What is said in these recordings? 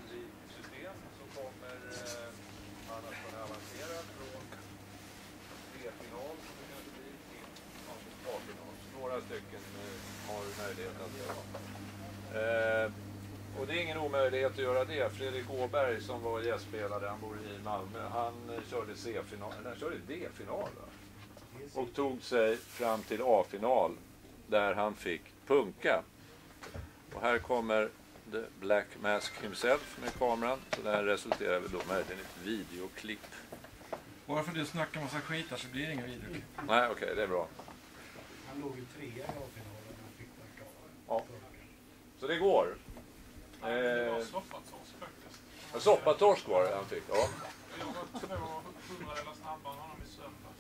system så kommer man att kunna avancera från B-final till A-final. Några stycken har möjlighet att göra. Och det är ingen omöjlighet att göra det. Fredrik Åberg som var gästspelare, han bor i Malmö, han körde C-final, eller han körde D-final och tog sig fram till A-final där han fick punka. Och här kommer The Black Mask himself med kameran, så det här resulterar väl då med ett videoklipp. Bara för att du snackar massa skit här så blir det ingen videoklipp. Nej, okej, det är bra. Han låg ju 3 i A-finalen och fick punka. Ja. Så det går. Det var soppatorsk faktiskt. Soppatorsk var det han fick, ja. Jag var 200 eller snabbare än honom i söndags.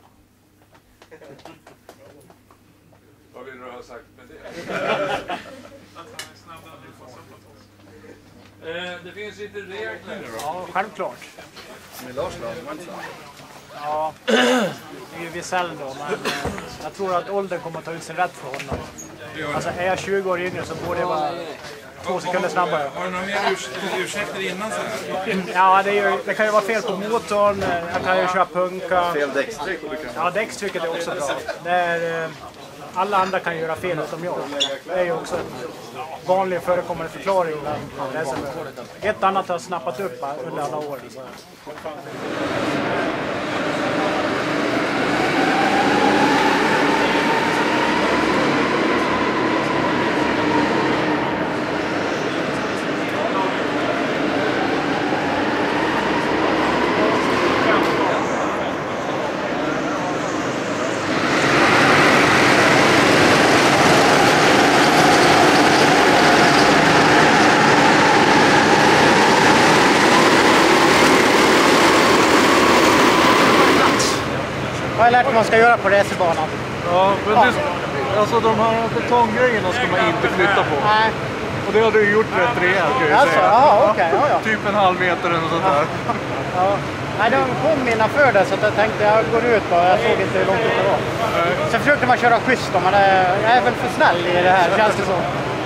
Vad vill du ha sagt med det? Att han är snabbare än på soppatorsk. Det finns lite regler. Ja, självklart. Med Lars då? Ja, det är ju Wiesel då, men jag tror att åldern kommer att ta ut sin rätt för honom. Alltså är jag 20 år yngre så borde jag vara 2 sekunder snabbare. Har du några mer ursäkter innan så här? Ja, det kan ju vara fel på motorn, jag kan ju köra punka. Fel däckstryck? Ja, däckstrycket är också bra. Det är, alla andra kan göra fel utom jag. Det är ju också en vanlig förekommande förklaring. Ett annat har snappat upp under alla år. Jag har lärt mig vad man ska göra på racerbanan. Ja, men det, alltså de här betonggrejerna ska man inte flytta på. Nej. Och det har du gjort rätt rejält kan jag Alltså, säga. jaha, okej, ja. Typ en halv meter eller något sånt där. Ja. Nej, de kom innanför det så att jag tänkte jag går ut och jag såg inte hur långt det var. Sen försökte man köra schysst då, men jag är väl för snäll i det här, känns det så.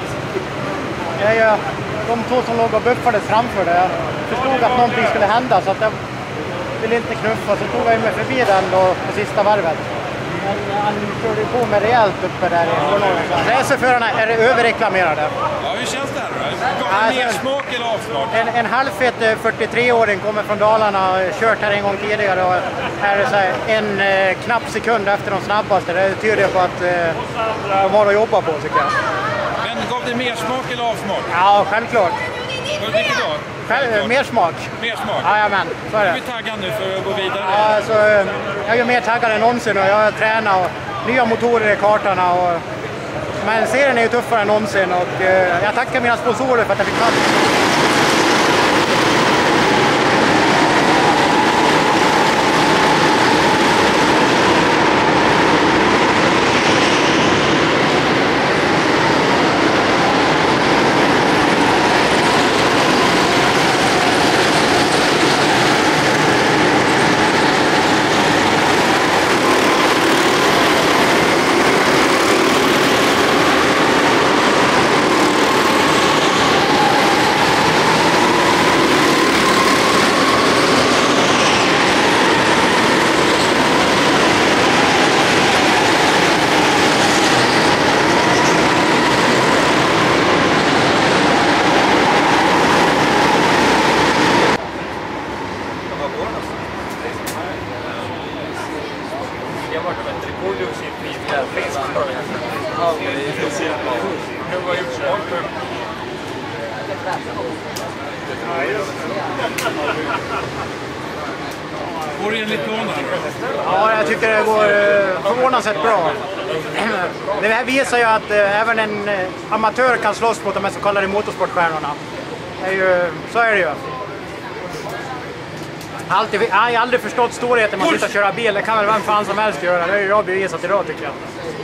De 2 som låg och buffade framför det, jag förstod att någonting skulle hända så att jag ville inte knuffa, så tog jag mig förbi den då på sista varvet. Men han körde på med rejält uppe där i målgången. Racerförarna är överreklamerade. Ja, hur känns det här då? Gav det mer smak eller avsmak? En halvfet 43-åring kommer från Dalarna, har kört här en gång tidigare och är så här en knapp sekund efter de snabbaste. Det tyder på att de har att jobba på, tycker jag. Men gav det mer smak eller avsmak? Ja, självklart. Vilket då? Mer smak. Mer smak? Jajamän, så är det. Är vi taggad nu för att gå vidare? Ja, alltså, jag är mer taggad än någonsin och jag tränar och nya motorer i kartorna. Men serien är ju tuffare än någonsin och jag tackar mina sponsorer för att jag fick plats. Går det enligt planen? Ja, jag tycker det går förvånansvärt bra. Det här visar ju att även en amatör kan slåss mot de här så kallade motorsportstjärnorna. Så är det ju. Jag har aldrig förstått storheten med att sitta och köra bil. Det kan väl vem fan som helst göra. Det har jag bevisat idag, tycker jag.